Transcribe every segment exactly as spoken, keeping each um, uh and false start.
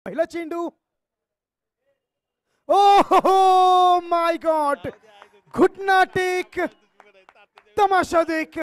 पहिला चेंडू, ओ my God, घुटना टेक, तमाशा देख.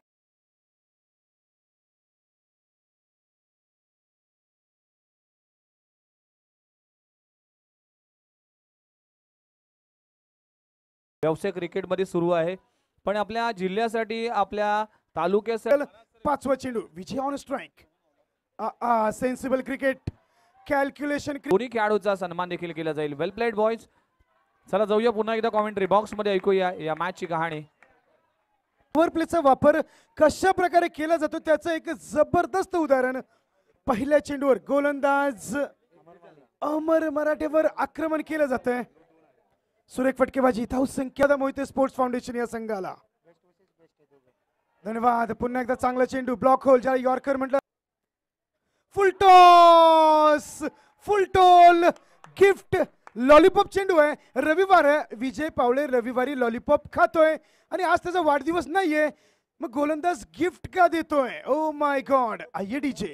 व्यवसाय क्रिकेट मध्ये सुरू आहे, पण आपल्या जिल्ह्यासाठी आपल्या तालुक्यासाठी पाचवा चेंडू, Vijay on strike. Sensible cricket, calculation. दोन्ही खेळाडूचा सन्मान देखील केला जाईल. Well played boys. चला जाऊया पुन्हा एकदा कॉमेंट्री बॉक्स मध्ये ऐकूया या मॅचची कहाणी. ओव्हर प्लेचा वापर कशा प्रकारे केला जातो त्याचं एक जबरदस्त उदाहरण. पहिल्या चेंडूवर गोलंदाज अमर मराठेवर आक्रमण केलं जातंय. सुरेख फटकेबाजी, धाव संख्या मोहिते स्पोर्ट्स फाउंडेशन या संघाला. धन्यवाद. पुन्हा एकदा चांगला चेंडू, ब्लॉक होल, ज्याला यॉर्कर म्हटलं. Full toss, full toll, gift lollipop चेंडू आहे. रविवार आहे, विजय पावले रविवारी लॉलीपॉप खातोय आणि आज त्याचा वाढदिवस नाहीये, मग गोलंदाज गिफ्ट का देतोय? Oh my god. आइए डीजे.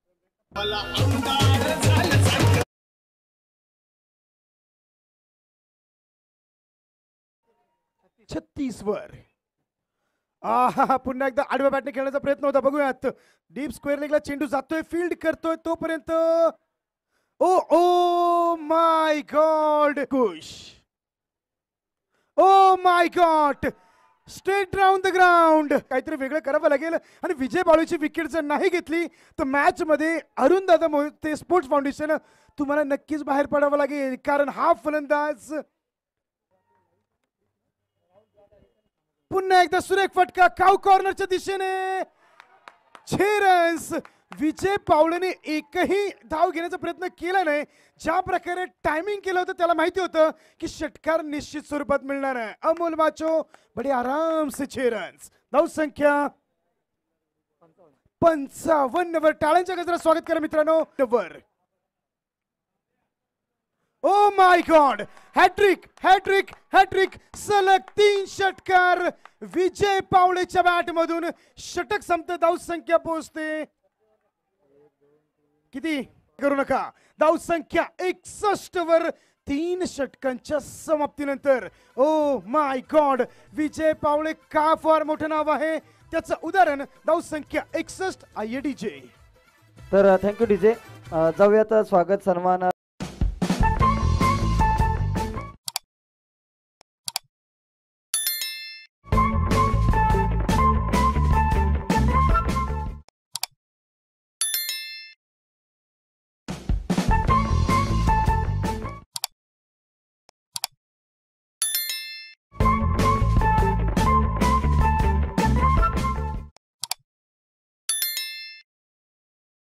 छत्तीस वर. आहा, पुन्हा एकदा आडव्या बॅटने खेळण्याचा प्रयत्न होता. बघूयात. डीप स्क्वेअर लेगला चेंडू जातोय, फील्ड करतोय तोपर्यंत. ओ ओ माय गॉड, खुश. Oh my god, straight round the ground. काहीतरी वेगळं करावं लागेल आणि विजय बाळूची विकेट जर नाही घेतली तर मॅच मध्ये अरुण दादा मोहिते स्पोर्ट्स फाउंडेशन तुम्हाला नक्कीच बाहेर पडावं लागेल, कारण हा फलंदाज. पुन्हा एकदा सुरेख फटका काउ कॉर्नरच्या दिशेने. छह रन्स. विजय पावलेने एकही धाव घेण्याचा प्रयत्न केला नाही. ज्या प्रकारे टायमिंग केलं होतं त्याला माहिती होतं की षटकार निश्चित स्वरूपात मिळणार आहे. अमोल माचो बडे आराम से छह रन्स. धाव संख्या पंचावन्न वर. टाळ्यांच्या गजरात स्वागत करा मित्रांनो. वर. Oh my god, hattrick, hattrick, hattrick. सलग तीन षटकार विजय पावलेच्या बॅट मधून. षटक संपत, धाव संख्या पोहोचते किती करू नका. धाव संख्या एकसष्ट वर. तीन षटकांच्या समाप्तीनंतर. ओ माय गॉड, विजय पावले का फार मोठं नाव आहे त्याचं उदाहरण. धाव संख्या एकसष्ट. आइए डीजे. तर थँक्यू डीजे. जाऊयात स्वागत सन्मान